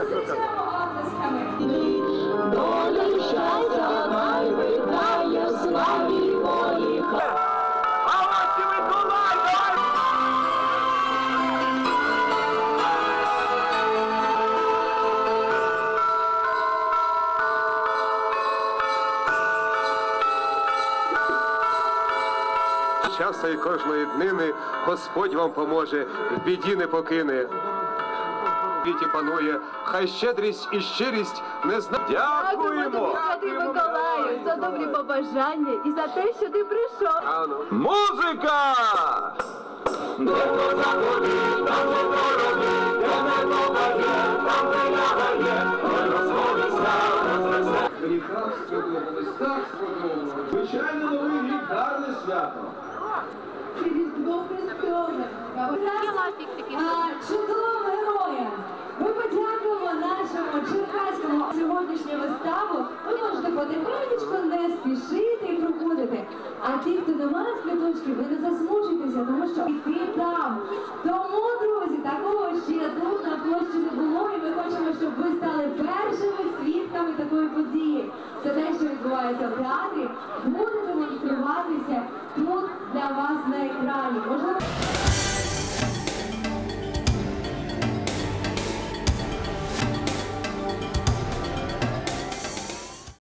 Зустрічаємо оплесками. Долю щастя най витає в славі волі. А ось і Миколай, Часа і кожної днини Господь вам поможе, в біді не покине. В світі панує, хай щедрість і щирість не зна... дякуємо! Святий Миколаю, за добрі побажання і за те, що ти прийшов. Музика! Звичайно, новий рік гарне свято. Це Різдво Христове. Чудовим героям. Ми подякуємо нашому черкаському сьогоднішню виставу. Ви можете потихенечку не спішити і проходити. А ті, хто не має квиточків, ви не засмучуйтеся, тому що йти там. Тому, друзі, такого ще тут на площі не було, і ми хочемо, щоб ви стали першими свідками такої події. Це те, що відбувається в театрі, буде демонструватися тут для вас на екрані. Можливо...